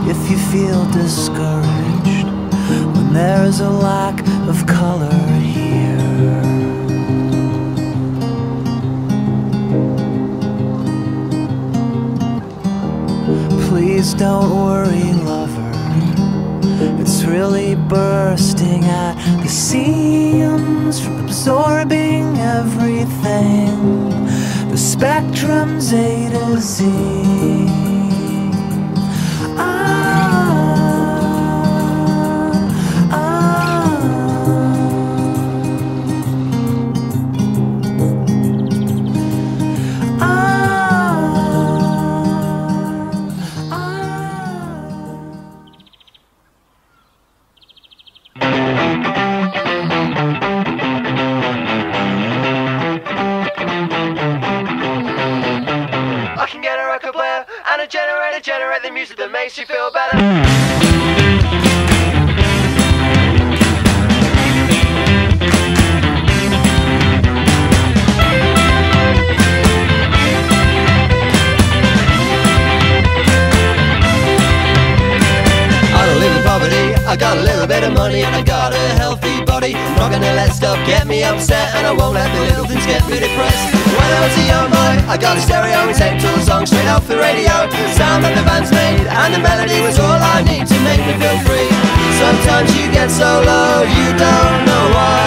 if you feel discouraged when there is a lack of color here. Please don't worry, lover, it's really bursting at the seams from absorbing everything. The spectrum's A to Z. And a generator, generate the music that makes you feel better. I got a little bit of money and I got a healthy body. I'm not gonna let stuff get me upset, and I won't let the little things get me depressed. When I was a young boy, I got a stereo and taped all the songs straight off the radio. The sound that the band's made and the melody was all I need to make me feel free. Sometimes you get so low, you don't know why.